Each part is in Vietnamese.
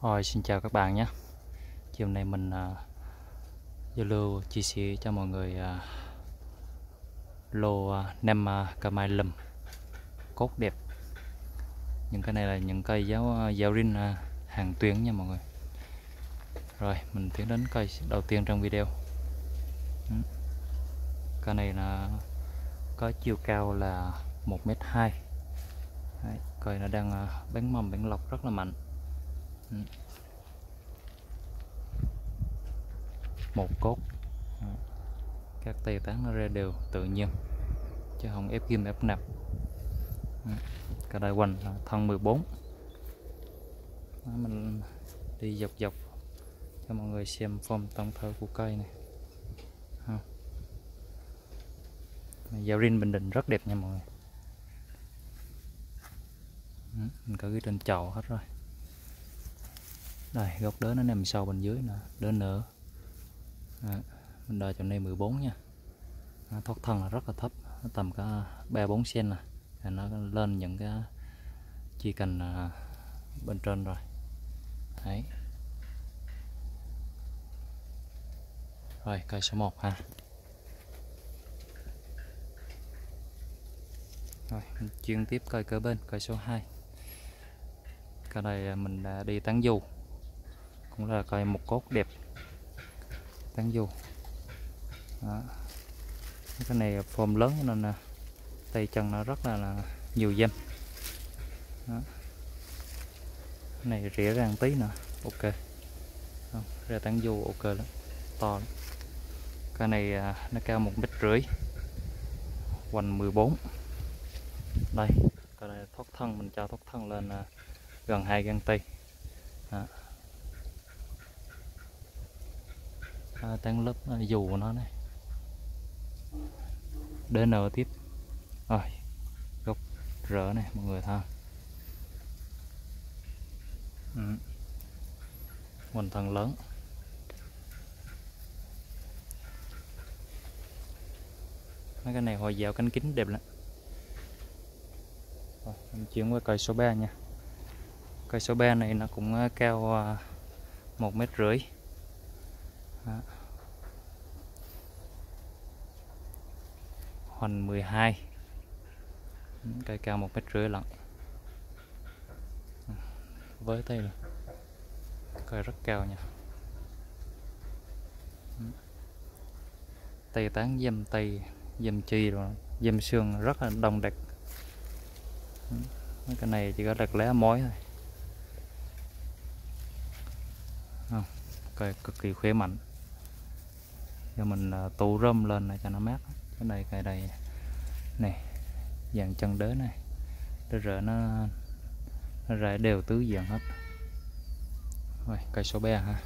Rồi, xin chào các bạn nhé. Chiều nay mình giao lưu chia sẻ cho mọi người lô nem Camai lùm cốt đẹp. Những cái này là những cây giáo rin hàng tuyến nha mọi người. Rồi mình tiến đến cây đầu tiên trong video. Cây này là có chiều cao là 1m2. Cây nó đang bén mầm bén lọc rất là mạnh. Một cốt, các tây tán nó ra đều tự nhiên chứ không ép ghim ép nạp. Cả đại hoành thân 14. Đó, mình đi dọc dọc cho mọi người xem form tổng thể của cây này. Dao rin Bình Định rất đẹp nha mọi người. Mình có cái trên chậu hết rồi. Đây gốc đớ nó nằm sâu bên dưới nữa, đớ nữa. Mình đo chỗ này 14 nha. Thoát thân là rất là thấp, nó tầm có 3-4 cm nè, nó lên những cái chi cành bên trên rồi. Đấy. Rồi cây số 1 ha. Rồi mình chuyển tiếp cây kế bên, cây số 2. Cây này mình đã đi tán du, cũng là cây một cốt đẹp tán du. Đó. Cái này form lớn nên là tay chân nó rất là nhiều dâm. Đó. Cái này rỉa ra một tí nữa, ok. Ra tán du ok lắm, to lắm. Cái này nó cao 1,5 m, hoành 14. Đây, cái này thoát thân, mình cho thoát thân lên gần 2 gang tay. Tán lớp dù của nó này. DN tiếp. Rồi, gốc rỡ này mọi người thấy. Hoành thân lớn. Mấy cái này hồi dạo cánh kính đẹp lắm. Rồi, mình chuyển qua cây số 3 nha. Cây số 3 này nó cũng cao 1,5 m. Hoành 12. Cây cao 1,5 m lận. Với tay rồi. Cây rất cao nha. Tây tán dâm tây, dâm chi rồi, dâm xương rất là đông đặc. Cái này chỉ có đặt lá mối thôi. Cây cực kỳ khỏe mạnh. Giờ mình tụ rơm lên này cho nó mát. Cái này cây đây này, dàn chân đế này, để rỡ nó rải đều tứ dạng hết. Rồi cây số 3 ha.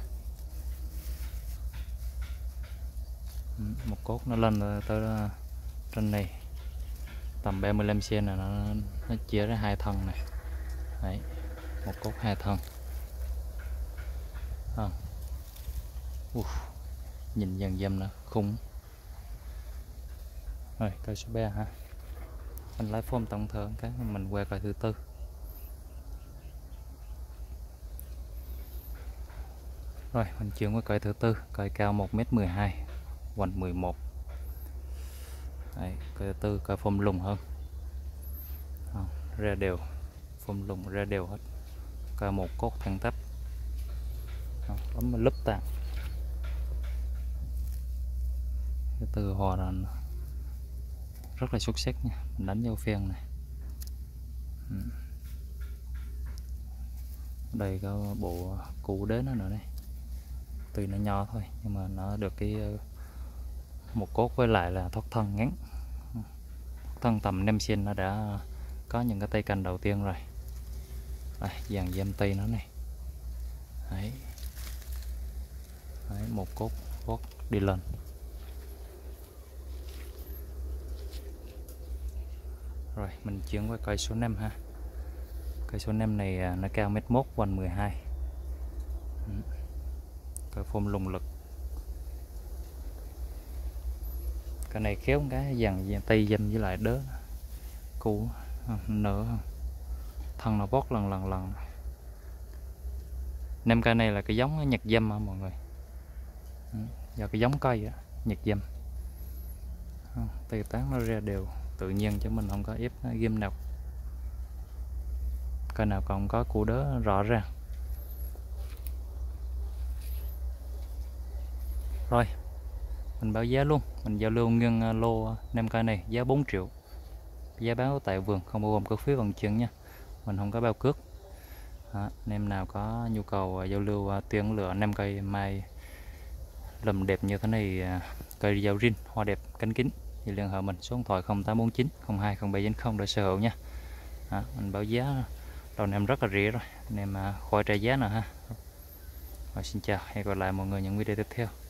Một cốt nó lên tới trên này tầm 35 cm là nó chia ra 2 thân này. Đấy, một cốt 2 thân. Nhìn dần dần nữa khung. Rồi cây số 3 ha. Anh lấy form tổng thể cái mình qua cây thứ tư. Rồi mình chuyển qua cây thứ tư, cây cao 1,12 m, hoành 11. Đấy, cây thứ tư cây form lùng hơn. Ra đều, form lùng ra đều hết. Cây một cốt thẳng tắp. Lúp tạng. Cái từ hòa là rất là xuất sắc nha, mình đánh dấu phen này. Đây có bộ cụ đến nó nữa đây. Tuy nó nhỏ thôi nhưng mà nó được cái một cốt với lại là thoát thân ngắn. Thoát thân tầm 5 cm nó đã có những cái tay cành đầu tiên rồi. Đây, dàn dâm tay nó này. Đấy. Đấy, một cốt đi lên. Rồi mình chuyển qua cây số 5 ha. Cây số 5 này nó cao 1,1 m, hoành 12. Cây form lùng lực. Cái này khéo cái dàn tay dâm với lại đớ cũ nữa, thân nó bót lần. Nem cây này là cái giống nhật dâm á mọi người. Do cái giống cây á, nhật dâm. Từ tán nó ra đều tự nhiên chứ mình không có ép ghim nào. Cây nào còn có củ đớ rõ ràng. Rồi, mình báo giá luôn, mình giao lưu nguyên lô nem cây này giá 4 triệu. Giá báo tại vườn không bao gồm cước phí vận chuyển nha. Mình không có bao cước. Nem nào có nhu cầu giao lưu tuyển lựa nem cây mai lùm đẹp như thế này, cây dao rin hoa đẹp cánh kính thì liên hệ mình số điện thoại 0849 020790 để sở hữu nha. Mình báo giá đầu nem rất là rẻ rồi, nem khoai tây giá nè ha. Rồi xin chào, hẹn gặp lại mọi người những video tiếp theo.